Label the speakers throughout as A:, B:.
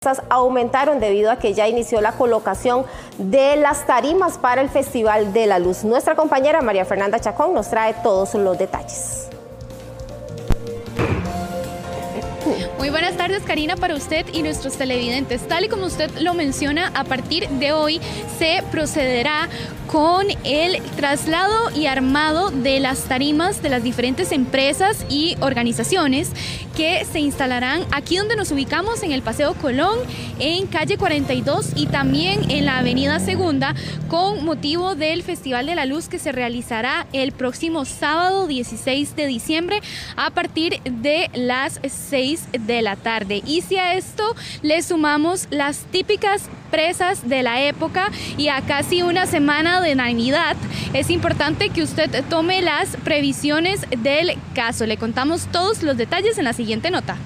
A: aumentaron debido a que ya inició la colocación de las tarimas para el Festival de la Luz. Nuestra compañera María Fernanda Chacón nos trae todos los detalles.
B: Muy buenas tardes, Karina, para usted y nuestros televidentes. Tal y como usted lo menciona, a partir de hoy se procederá con el traslado y armado de las tarimas de las diferentes empresas y organizaciones que se instalarán aquí donde nos ubicamos, en el Paseo Colón, en calle 42 y también en la avenida Segunda, con motivo del Festival de la Luz que se realizará el próximo sábado 16 de diciembre a partir de las 6 de la tarde. Y si a esto le sumamos las típicas presas de la época y a casi una semana de Navidad, es importante que usted tome las previsiones del caso. Le contamos todos los detalles en la siguiente nota.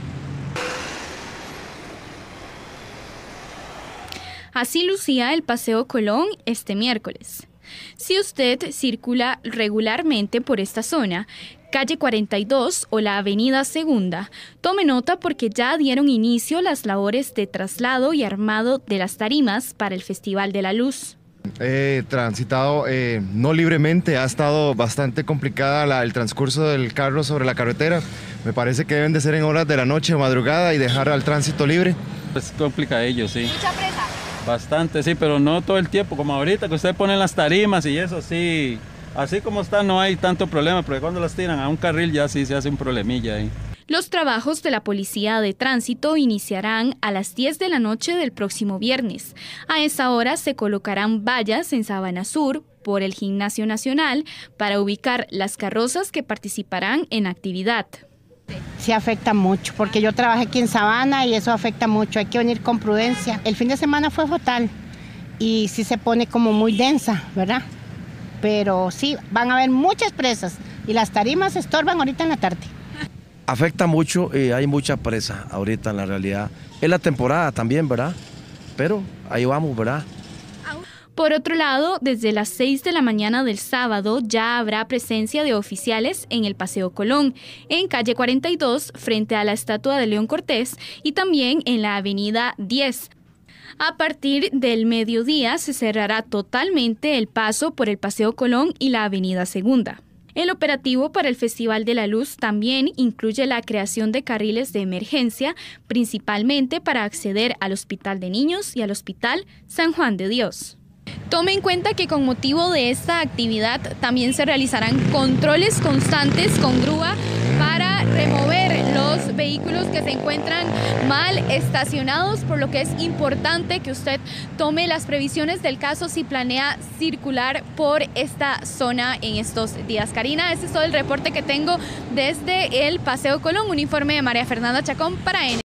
B: Así lucía el Paseo Colón este miércoles. Si usted circula regularmente por esta zona, calle 42 o la avenida Segunda, tome nota porque ya dieron inicio las labores de traslado y armado de las tarimas para el Festival de la Luz.
C: He transitado no libremente, ha estado bastante complicada el transcurso del carro sobre la carretera. Me parece que deben de ser en horas de la noche o madrugada y dejar al tránsito libre.
D: Es complicadillo, sí.
B: ¿Mucha presa?
D: Bastante, sí, pero no todo el tiempo, como ahorita que usted pone las tarimas y eso, sí. Así como está no hay tanto problema, porque cuando las tiran a un carril ya sí se hace un problemilla ahí.
B: Los trabajos de la Policía de Tránsito iniciarán a las 10 de la noche del próximo viernes. A esa hora se colocarán vallas en Sabana Sur por el Gimnasio Nacional para ubicar las carrozas que participarán en actividad.
E: Sí afecta mucho, porque yo trabajé aquí en Sabana y eso afecta mucho, hay que venir con prudencia. El fin de semana fue fatal y sí se pone como muy densa, ¿verdad? Pero sí, van a haber muchas presas y las tarimas estorban ahorita en la tarde.
F: Afecta mucho, hay mucha presa ahorita en la realidad. Es la temporada también, ¿verdad? Pero ahí vamos, ¿verdad?
B: Por otro lado, desde las 6 de la mañana del sábado ya habrá presencia de oficiales en el Paseo Colón, en calle 42, frente a la estatua de León Cortés y también en la avenida 10. A partir del mediodía se cerrará totalmente el paso por el Paseo Colón y la avenida Segunda. El operativo para el Festival de la Luz también incluye la creación de carriles de emergencia, principalmente para acceder al Hospital de Niños y al Hospital San Juan de Dios. Tome en cuenta que con motivo de esta actividad también se realizarán controles constantes con grúa para remover los vehículos que se encuentran mal estacionados, por lo que es importante que usted tome las previsiones del caso si planea circular por esta zona en estos días. Karina, este es todo el reporte que tengo desde el Paseo Colón, un informe de María Fernanda Chacón para N.